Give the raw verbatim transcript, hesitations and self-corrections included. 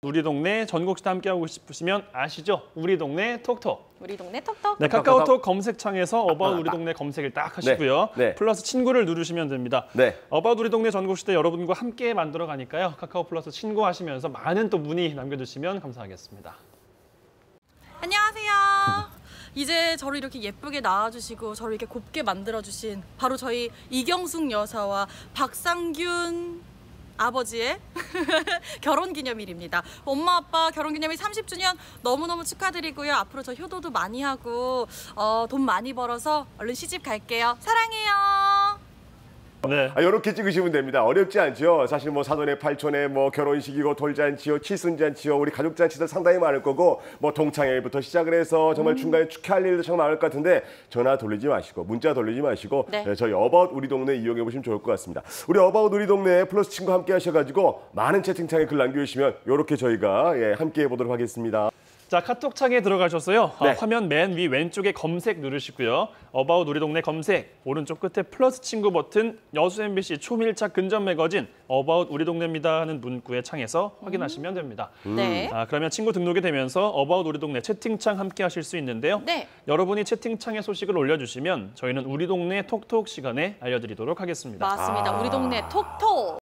우리 동네 전국시대 함께하고 싶으시면 아시죠? 우리 동네 톡톡. 우리 동네 톡톡. 네, 카카오톡 검색창에서 어바웃 우리 동네 검색을 딱 하시고요. 네, 네. 플러스 친구를 누르시면 됩니다. 네. 어바웃 우리 동네 전국시대 여러분과 함께 만들어 가니까요. 카카오 플러스 친구하시면서 많은 또 문의 남겨주시면 감사하겠습니다. 안녕하세요. 이제 저를 이렇게 예쁘게 낳아주시고 저를 이렇게 곱게 만들어주신 바로 저희 이경숙 여사와 박상균 아버지의 결혼기념일입니다. 엄마 아빠 결혼기념일 삼십 주년 너무너무 축하드리고요. 앞으로 저 효도도 많이 하고 어, 돈 많이 벌어서 얼른 시집 갈게요. 사랑해요. 네. 아, 이렇게 찍으시면 됩니다. 어렵지 않죠. 사실 뭐 사돈의 팔촌의 뭐 결혼식이고 돌잔치요, 칠순잔치요, 우리 가족잔치도 상당히 많을 거고 뭐 동창회부터 시작을 해서 정말 음. 중간에 축하할 일도 참 많을 것 같은데 전화 돌리지 마시고 문자 돌리지 마시고 네. 네, 저희 어바웃 우리 동네 이용해 보시면 좋을 것 같습니다. 우리 어바웃 우리 동네 플러스 친구 함께 하셔가지고 많은 채팅창에 글 남겨주시면 이렇게 저희가 예, 함께 해보도록 하겠습니다. 자, 카톡창에 들어가셔서요. 네. 아, 화면 맨 위 왼쪽에 검색 누르시고요. 어바웃 우리 동네 검색, 오른쪽 끝에 플러스 친구 버튼, 여수 엠비씨 초밀착 근접 매거진 어바웃 우리 동네입니다 하는 문구의 창에서 확인하시면 됩니다. 네. 아, 그러면 친구 등록이 되면서 어바웃 우리 동네 채팅창 함께 하실 수 있는데요. 네. 여러분이 채팅창에 소식을 올려주시면 저희는 우리 동네 톡톡 시간에 알려드리도록 하겠습니다. 맞습니다. 아. 우리 동네 톡톡.